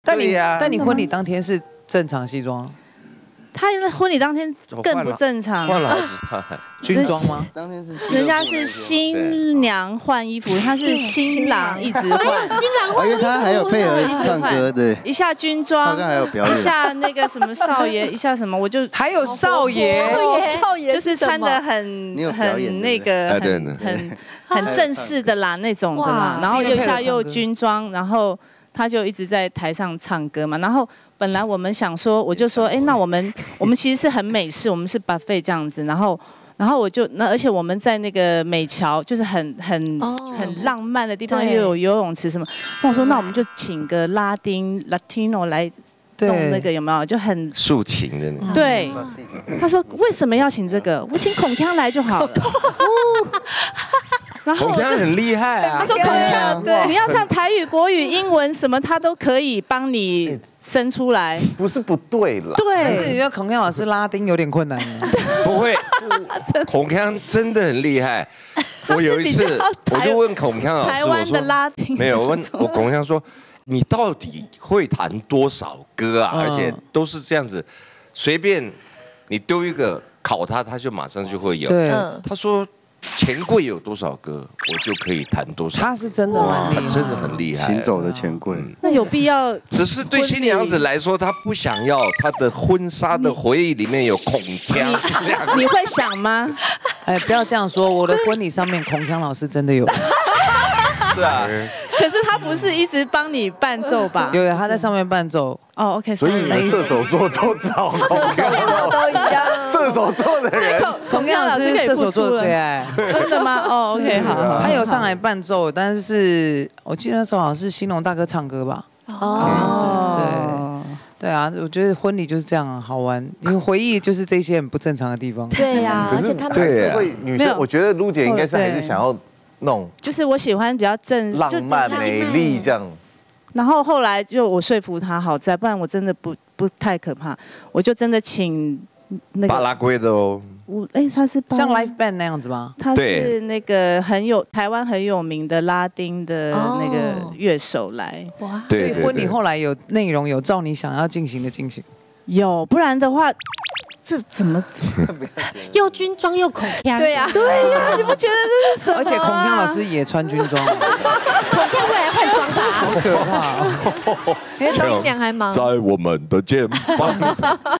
但你婚礼当天是正常西装， 他婚礼当天更不正常， 换了军装吗？ 当天是人家是新娘换衣服，他是新郎一直换， 新郎换因为他还有配合唱歌，对， 一下军装， 还有表演， 一下那个什么少爷，一下什么，我就还有少爷， 少爷就是穿的很那个很正式的啦那种的啦，然后一下又军装，然后他就一直在台上唱歌嘛，然后。本来我们想说，我就说，哎，那我们其实是很美式，我们是 buffet 这样子，然后我就而且我们在那个美桥，就是很浪漫的地方，又有游泳池什么。那我说，那我们就请个Latino 来弄那个有没有？就很抒情的那。 对，他说为什么要请这个？我请孔锵来就好了。 孔锵很厉害啊！ 他说孔锵，你要唱台语、国语、英文什么，他都可以帮你生出来。 不是不对啦， 但是你觉得孔锵老师拉丁有点困难吗？ 不会，孔锵真的很厉害。我有一次我就问孔锵老师， 台湾的拉丁没有问我孔锵说，你到底会弹多少歌啊？而且都是这样子，随便你丢一个考他，他就马上就会有。 对， 他说。钱柜有多少歌，我就可以弹多少。 他是真的蛮厉害， 他真的很厉害。 行走的钱柜， 那有必要？ 只是对新娘子来说，她不想要她的婚纱的回忆里面有孔锵。 你会想吗？ 哎，不要这样说，我的婚礼上面孔锵老师真的有。 是啊。 可是他不是一直帮你伴奏吧？ 有，他在上面伴奏。 哦 ，OK， 所以你们射手座都找孔锵， 都一样。 射手座的人， 孔锵老师射手座最爱。 真的吗？哦 ，OK， 好。 他有上来伴奏，但是我记得那时候好像是兴隆大哥唱歌吧。哦，对啊，我觉得婚礼就是这样啊，好玩。因为回忆就是这些很不正常的地方。 对呀，而且他们对会女生，我觉得陆姐应该是还是想要弄， 就是我喜欢比较浪漫美丽这样。 然后后来就我说服他，好在不然我真的不太可怕，我就真的请那个巴拉圭的哦。 他是像 live band 那样子吗？ 他是那个台湾很有名的拉丁的那个乐手来。 哇！所以婚礼后来有内容有照你想要进行的进行。 有，不然的话。这怎么又军装又孔锵？ 对呀，对呀，你不觉得这是什么？ 而且孔锵老师也穿军装， 孔锵会来换装吧？ 好可怕！ 因为新娘还忙， 在我们的肩膀。